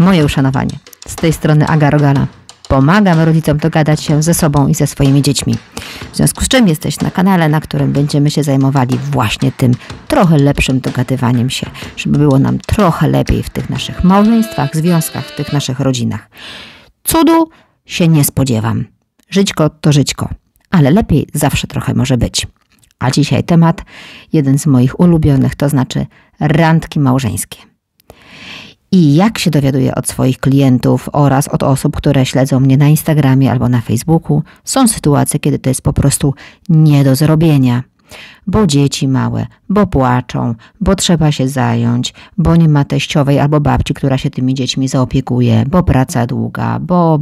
Moje uszanowanie. Z tej strony Aga Rogala. Pomagam rodzicom dogadać się ze sobą i ze swoimi dziećmi. W związku z czym jesteś na kanale, na którym będziemy się zajmowali właśnie tym trochę lepszym dogadywaniem się, żeby było nam trochę lepiej w tych naszych małżeństwach, związkach, w tych naszych rodzinach. Cudu się nie spodziewam. Żyćko to żyćko, ale lepiej zawsze trochę może być. A dzisiaj temat, jeden z moich ulubionych, to znaczy randki małżeńskie. I jak się dowiaduję od swoich klientów oraz od osób, które śledzą mnie na Instagramie albo na Facebooku, są sytuacje, kiedy to jest po prostu nie do zrobienia. Bo dzieci małe, bo płaczą, bo trzeba się zająć, bo nie ma teściowej albo babci, która się tymi dziećmi zaopiekuje, bo praca długa,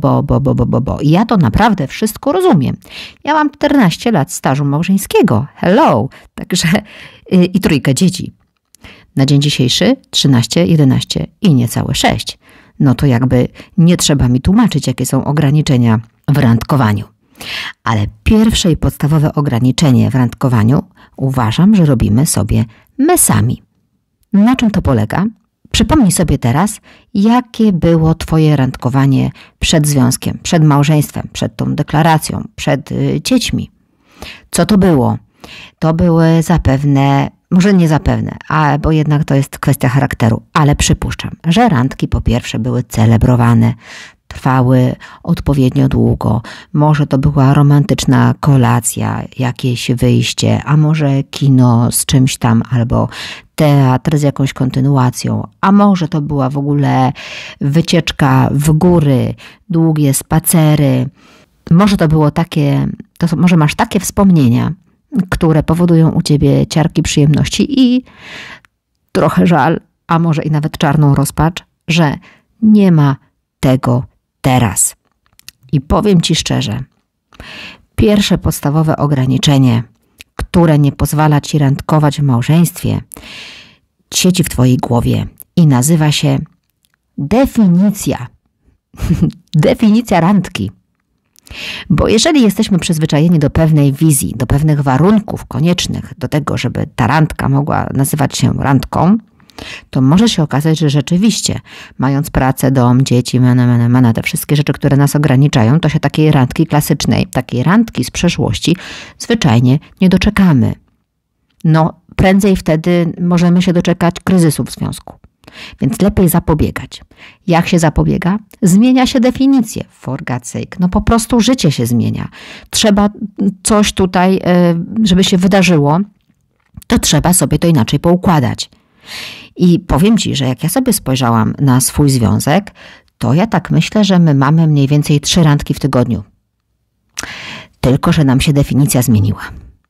bo. I ja to naprawdę wszystko rozumiem. Ja mam 14 lat stażu małżeńskiego. Hello! Także i 3 dzieci. Na dzień dzisiejszy 13, 11 i niecałe 6. No to jakby nie trzeba mi tłumaczyć, jakie są ograniczenia w randkowaniu. Ale pierwsze i podstawowe ograniczenie w randkowaniu uważam, że robimy sobie my sami. Na czym to polega? Przypomnij sobie teraz, jakie było Twoje randkowanie przed związkiem, przed małżeństwem, przed tą deklaracją, przed dziećmi. Co to było? To były zapewne, może nie zapewne, bo jednak to jest kwestia charakteru, ale przypuszczam, że randki po pierwsze były celebrowane, trwały odpowiednio długo. Może to była romantyczna kolacja, jakieś wyjście, a może kino z czymś tam, albo teatr z jakąś kontynuacją, a może to była w ogóle wycieczka w góry, długie spacery. Może to było takie, może masz takie wspomnienia, które powodują u Ciebie ciarki przyjemności i trochę żal, a może i nawet czarną rozpacz, że nie ma tego teraz. I powiem Ci szczerze, pierwsze podstawowe ograniczenie, które nie pozwala Ci randkować w małżeństwie, siedzi w Twojej głowie i nazywa się definicja. Definicja randki. Bo jeżeli jesteśmy przyzwyczajeni do pewnej wizji, do pewnych warunków koniecznych do tego, żeby ta randka mogła nazywać się randką, to może się okazać, że rzeczywiście, mając pracę, dom, dzieci, te wszystkie rzeczy, które nas ograniczają, to się takiej randki klasycznej, takiej randki z przeszłości zwyczajnie nie doczekamy. No, prędzej wtedy możemy się doczekać kryzysu w związku. Więc lepiej zapobiegać. Jak się zapobiega? Zmienia się definicję. For God's sake. No po prostu życie się zmienia. Trzeba coś tutaj, żeby się wydarzyło, to trzeba sobie to inaczej poukładać. I powiem Ci, że jak ja sobie spojrzałam na swój związek, to ja tak myślę, że my mamy mniej więcej 3 randki w tygodniu. Tylko że nam się definicja zmieniła.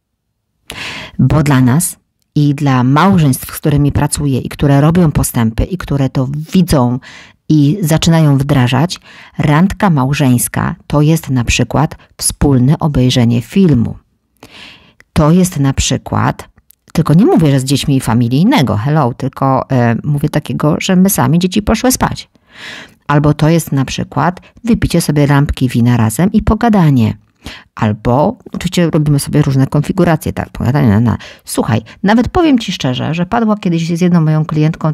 Bo dla nas i dla małżeństw, z którymi pracuję i które robią postępy i które to widzą i zaczynają wdrażać, randka małżeńska to jest na przykład wspólne obejrzenie filmu. To jest na przykład, tylko nie mówię, że z dziećmi familijnego, hello, tylko mówię takiego, że my sami dzieci poszły spać. Albo to jest na przykład wypicie sobie lampki wina razem i pogadanie. Albo, oczywiście robimy sobie różne konfiguracje, tak, pogadanie. Słuchaj, nawet powiem Ci szczerze, że padło kiedyś z jedną moją klientką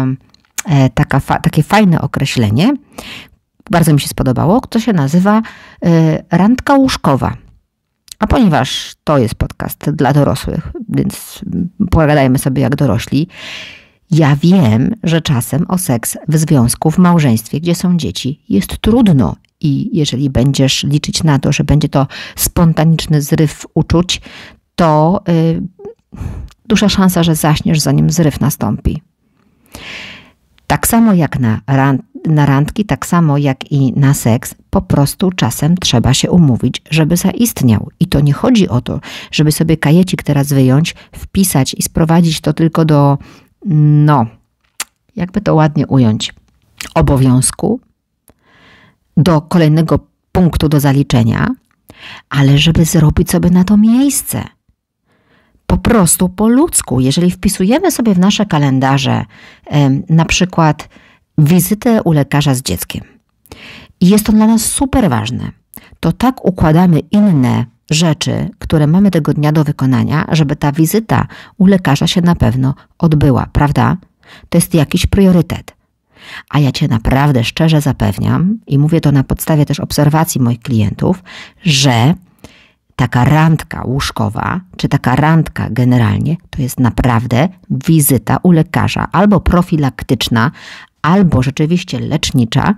takie fajne określenie, bardzo mi się spodobało, to się nazywa randka łóżkowa. A ponieważ to jest podcast dla dorosłych, więc pogadajmy sobie jak dorośli, ja wiem, że czasem o seks w związku, w małżeństwie, gdzie są dzieci, jest trudno. I jeżeli będziesz liczyć na to, że będzie to spontaniczny zryw uczuć, to duża szansa, że zaśniesz, zanim zryw nastąpi. Tak samo jak na randki, tak samo jak i na seks, po prostu czasem trzeba się umówić, żeby zaistniał. I to nie chodzi o to, żeby sobie kajecik teraz wyjąć, wpisać i sprowadzić to tylko do, jakby to ładnie ująć, obowiązku, do kolejnego punktu do zaliczenia, ale żeby zrobić sobie na to miejsce. Po prostu po ludzku. Jeżeli wpisujemy sobie w nasze kalendarze na przykład wizytę u lekarza z dzieckiem i jest to dla nas super ważne, to tak układamy inne rzeczy, które mamy tego dnia do wykonania, żeby ta wizyta u lekarza się na pewno odbyła, prawda? To jest jakiś priorytet. A ja Cię naprawdę szczerze zapewniam i mówię to na podstawie też obserwacji moich klientów, że taka randka łóżkowa, czy taka randka generalnie, to jest naprawdę wizyta u lekarza albo profilaktyczna, albo rzeczywiście lecznicza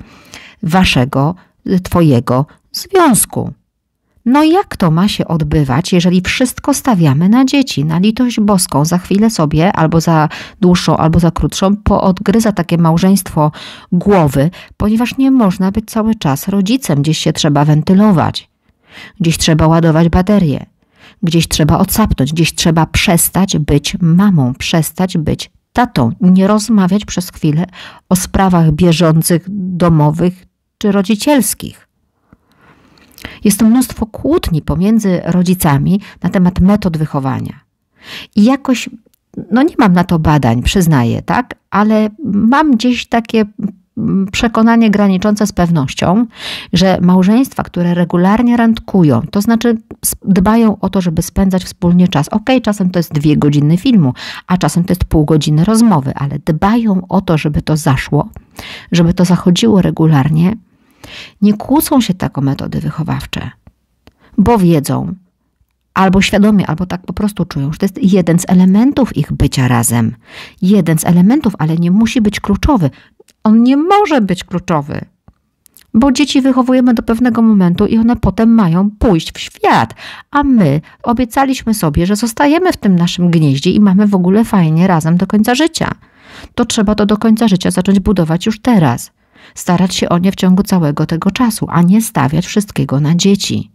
Twojego związku. No jak to ma się odbywać, jeżeli wszystko stawiamy na dzieci, na litość boską? Za chwilę sobie, albo za dłuższą, albo za krótszą, poodgryza takie małżeństwo głowy, ponieważ nie można być cały czas rodzicem. Gdzieś się trzeba wentylować, gdzieś trzeba ładować baterię, gdzieś trzeba odsapnąć, gdzieś trzeba przestać być mamą, przestać być tatą, nie rozmawiać przez chwilę o sprawach bieżących, domowych czy rodzicielskich. Jest to mnóstwo kłótni pomiędzy rodzicami na temat metod wychowania. I jakoś, nie mam na to badań, przyznaję, tak? Ale mam gdzieś takie przekonanie graniczące z pewnością, że małżeństwa, które regularnie randkują, to znaczy dbają o to, żeby spędzać wspólnie czas. Okej, czasem to jest 2 godziny filmu, a czasem to jest pół godziny rozmowy, ale dbają o to, żeby to zaszło, żeby to zachodziło regularnie. Nie kłócą się tak o metody wychowawcze, bo wiedzą, albo świadomie, albo tak po prostu czują, że to jest jeden z elementów ich bycia razem. Jeden z elementów, ale nie musi być kluczowy. On nie może być kluczowy, bo dzieci wychowujemy do pewnego momentu i one potem mają pójść w świat. A my obiecaliśmy sobie, że zostajemy w tym naszym gnieździe i mamy w ogóle fajnie razem do końca życia. To trzeba to do końca życia zacząć budować już teraz. Starać się o nie w ciągu całego tego czasu, a nie stawiać wszystkiego na dzieci.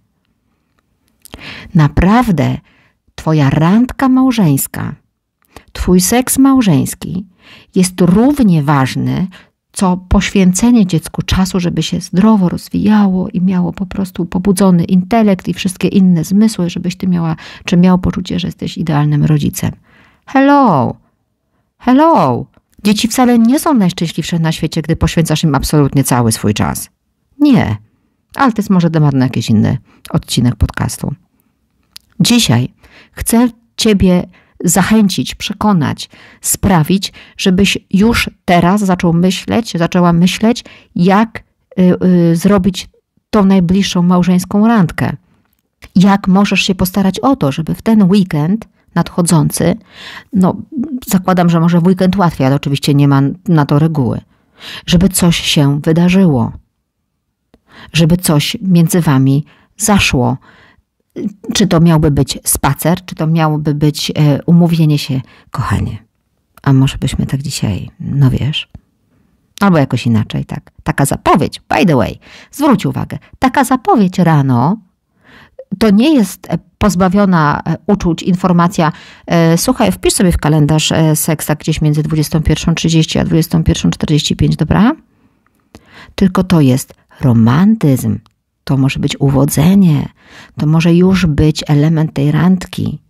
Naprawdę Twoja randka małżeńska, Twój seks małżeński jest równie ważny, co poświęcenie dziecku czasu, żeby się zdrowo rozwijało i miało po prostu pobudzony intelekt i wszystkie inne zmysły, żebyś Ty miał poczucie, że jesteś idealnym rodzicem. Hello! Dzieci wcale nie są najszczęśliwsze na świecie, gdy poświęcasz im absolutnie cały swój czas. Nie. Ale to jest może temat na jakiś inny odcinek podcastu. Dzisiaj chcę Ciebie zachęcić, przekonać, sprawić, żebyś już teraz zaczęła myśleć, jak zrobić tą najbliższą małżeńską randkę. Jak możesz się postarać o to, żeby w ten weekend nadchodzący, zakładam, że może w weekend łatwiej, ale oczywiście nie ma na to reguły, żeby coś się wydarzyło, żeby coś między wami zaszło. Czy to miałby być spacer, czy to miałoby być umówienie się, kochanie, a może byśmy tak dzisiaj, wiesz, albo jakoś inaczej, tak. Taka zapowiedź, by the way, zwróć uwagę, taka zapowiedź rano, to nie jest pozbawiona uczuć informacja, słuchaj, wpisz sobie w kalendarz seksa gdzieś między 21:30 a 21:45, dobra? Tylko to jest romantyzm, to może być uwodzenie, to może już być element tej randki.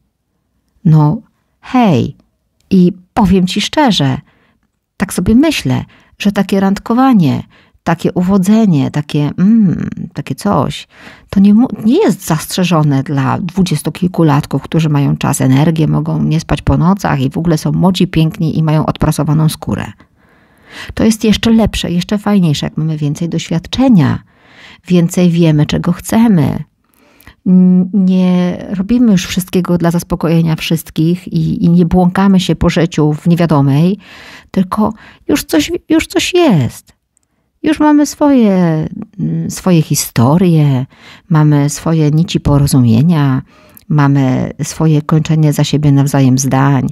Hej, i powiem Ci szczerze, tak sobie myślę, że takie randkowanie, takie uwodzenie, takie coś, to nie jest zastrzeżone dla 20-kilkulatków, którzy mają czas, energię, mogą nie spać po nocach i w ogóle są młodzi, piękni i mają odprasowaną skórę. To jest jeszcze lepsze, jeszcze fajniejsze, jak mamy więcej doświadczenia, więcej wiemy, czego chcemy. Nie robimy już wszystkiego dla zaspokojenia wszystkich i nie błąkamy się po życiu w niewiadomej, tylko już coś jest. Już mamy swoje historie, mamy swoje nici porozumienia, mamy swoje kończenie za siebie nawzajem zdań.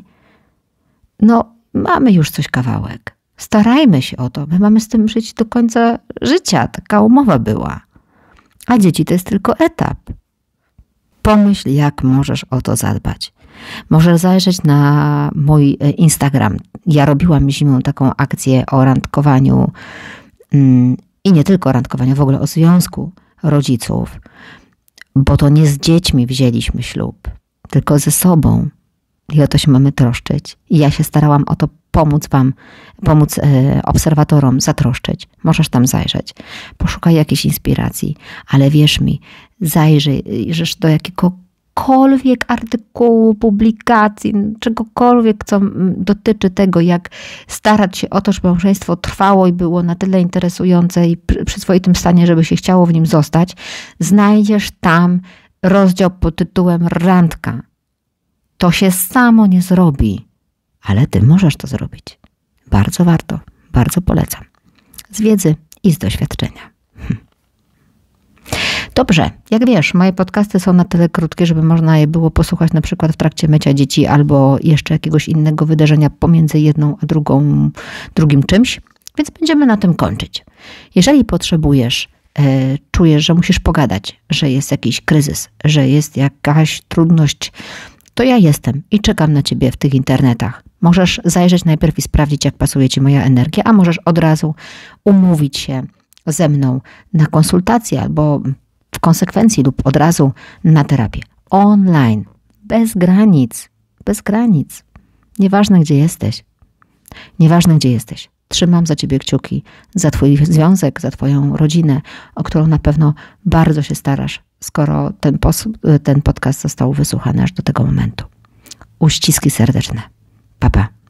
Mamy już coś kawałek. Starajmy się o to. My mamy z tym żyć do końca życia. Taka umowa była. A dzieci to jest tylko etap. Pomyśl, jak możesz o to zadbać. Możesz zajrzeć na mój Instagram. Ja robiłam zimą taką akcję o randkowaniu i nie tylko o randkowaniu, w ogóle o związku rodziców. Bo to nie z dziećmi wzięliśmy ślub, tylko ze sobą. I o to się mamy troszczyć. I ja się starałam o to pomóc obserwatorom zatroszczyć. Możesz tam zajrzeć. Poszukaj jakiejś inspiracji. Ale wierz mi, zajrzyjesz do jakiegokolwiek artykułu, publikacji, czegokolwiek, co dotyczy tego, jak starać się o to, żeby małżeństwo trwało i było na tyle interesujące i przyzwoitym stanie, żeby się chciało w nim zostać, znajdziesz tam rozdział pod tytułem randka. To się samo nie zrobi, ale ty możesz to zrobić. Bardzo warto, bardzo polecam. Z wiedzy i z doświadczenia. Dobrze, jak wiesz, moje podcasty są na tyle krótkie, żeby można je było posłuchać na przykład w trakcie mycia dzieci albo jeszcze jakiegoś innego wydarzenia pomiędzy jedną a drugim czymś, więc będziemy na tym kończyć. Jeżeli potrzebujesz, czujesz, że musisz pogadać, że jest jakiś kryzys, że jest jakaś trudność, to ja jestem i czekam na ciebie w tych internetach. Możesz zajrzeć najpierw i sprawdzić, jak pasuje ci moja energia, a możesz od razu umówić się ze mną na konsultację albo w konsekwencji lub od razu na terapię. Online, bez granic. Nieważne gdzie jesteś. Trzymam za ciebie kciuki, za twój związek, za twoją rodzinę, o którą na pewno bardzo się starasz, skoro ten podcast został wysłuchany aż do tego momentu. Uściski serdeczne. Pa, pa.